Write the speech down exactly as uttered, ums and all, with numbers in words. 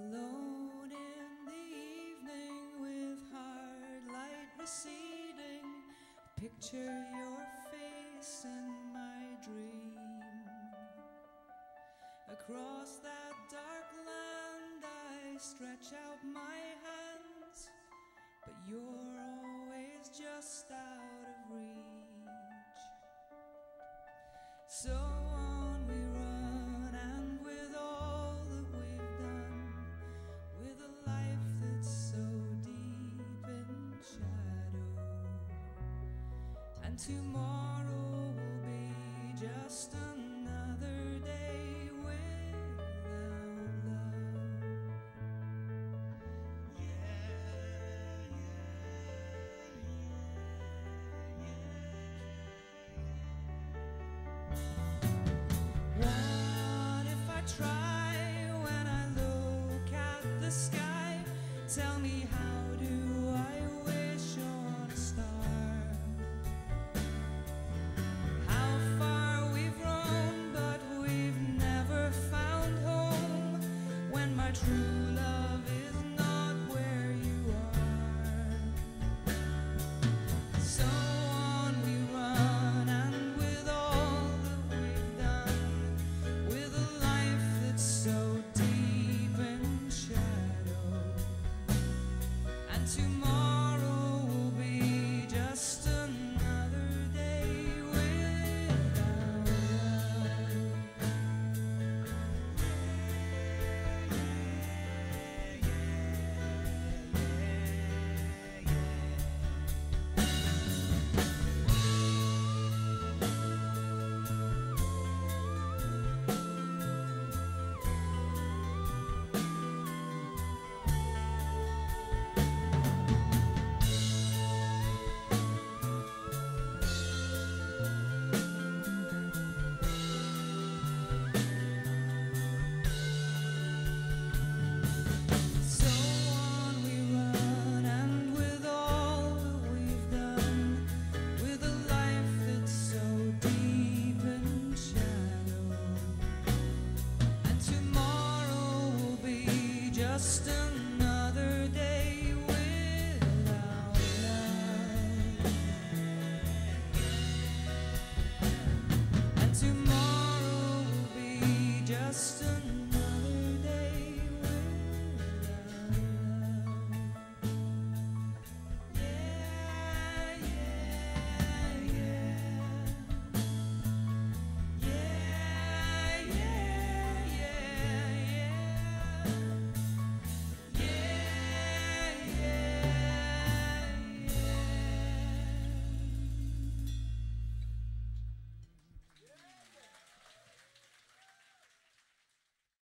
Alone in the evening with hard light receding, picture your face in my dream. Across that dark land I stretch out my hands, but you're always just out of reach. So on we run, and with all that we've done, with a life that's so deep in shadow, and tomorrow will be just another day without love. Yeah, yeah, yeah, yeah. What if I try when I look at the sky? Tell me, how do I wish on a star? How far we've roamed, but we've never found home, when my true love is not where you are. So on we run, and with all that we've done, with a life that's so deep in shadow, and tomorrow will be just another day without love. So on we run, and with all that we've done, with a life that's so deep in shadow, and tomorrow will be just another day